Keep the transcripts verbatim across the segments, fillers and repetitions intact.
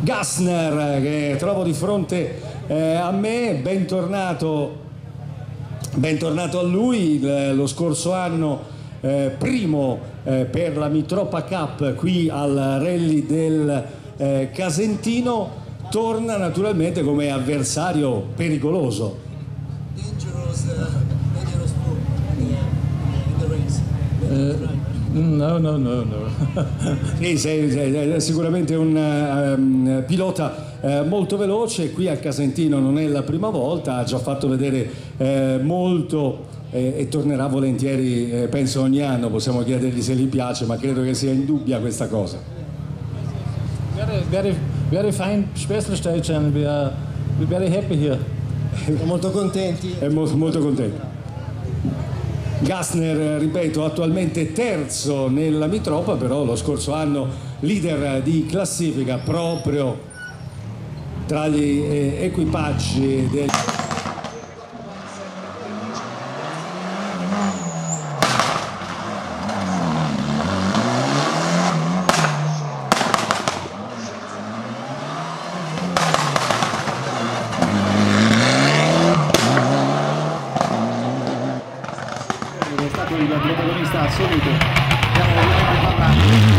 Gassner, che trovo di fronte eh, a me. Bentornato, bentornato a lui. Il, lo scorso anno eh, primo eh, per la Mitropa Cup qui al rally del eh, Casentino, torna naturalmente come avversario pericoloso. Dangerous, uh, dangerous move in the race. Uh, no, no, no, no. Sì, sei, sei sicuramente un um, pilota uh, molto veloce. Qui al Casentino non è la prima volta, ha già fatto vedere uh, molto eh, e tornerà volentieri, eh, penso ogni anno. Possiamo chiedergli se gli piace, ma credo che sia indubbia questa cosa. Very, very, very fine special stage and we are very happy here. Siamo molto contenti. È molto, molto contento. Gassner, ripeto, attualmente terzo nella Mitropa, però lo scorso anno leader di classifica proprio tra gli eh, equipaggi del... È stato il protagonista assoluto. Abbiamo ovviamente parlato.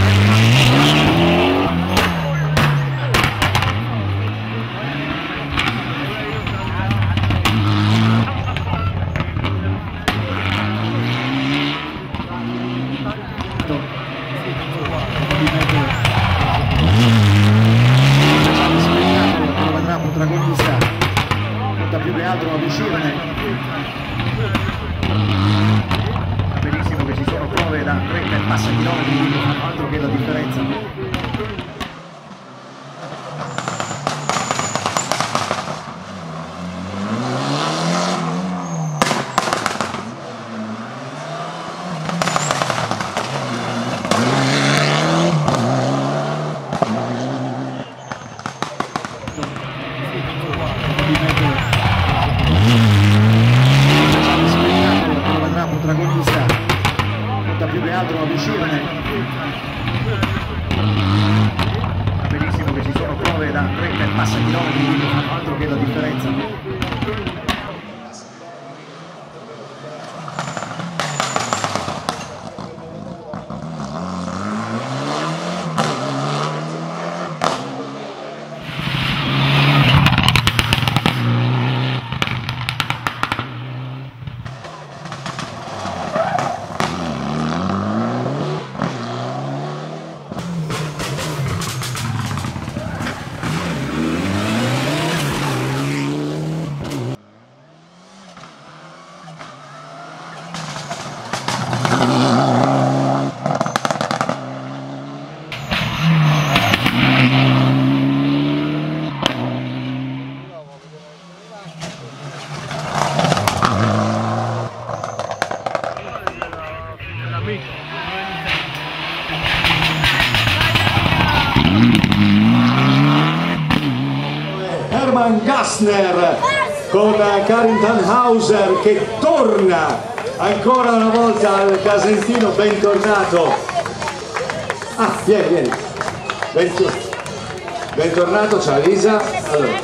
Lo vedrà un protagonista, conta più che altro a uscirne. Benissimo che ci sono prove da trenta e passa chilometri, quindi non fanno altro che la differenza. Lo vedrà un protagonista, conta più che altro a uscirne. Benissimo che ci sono prove da trenta e passa chilometri, quindi non fanno altro che la differenza. Hermann Gassner con Karin Tannhauser che torna ancora una volta al Casentino. Bentornato. Ah, vieni, vieni. Bentor- Bentornato, ciao Elisa. Allora.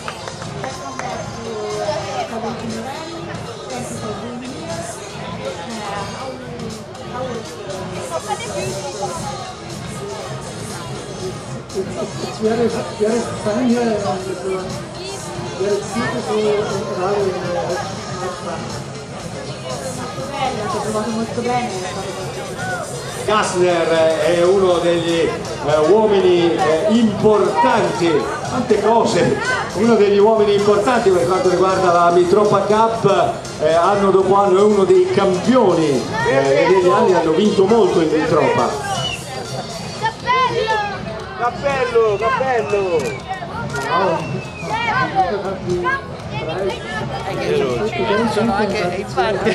It's very, very fun here, and it's uh, very beautiful rally in the Ho trovato molto bene. Gassner è uno degli eh, uomini eh, importanti, tante cose, uno degli uomini importanti per quanto riguarda la Mitropa Cup, eh, anno dopo anno è uno dei campioni, eh, negli anni hanno vinto molto in Mitropa. Cappello, cappello! Sono anche in parte.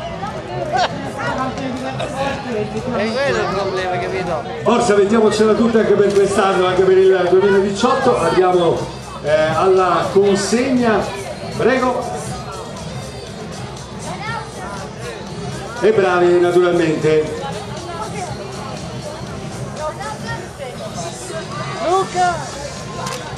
È quello il problema, capito? Forza, mettiamocela tutta anche per quest'anno, anche per il duemiladiciotto. Andiamo eh, alla consegna, prego. E bravi naturalmente. Luca! Italia.